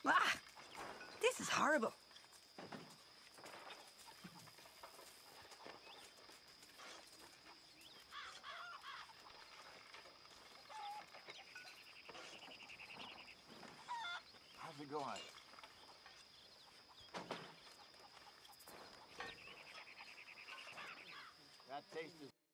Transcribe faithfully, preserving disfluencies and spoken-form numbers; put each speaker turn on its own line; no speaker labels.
Ah! This is horrible.
How's it going? That taste is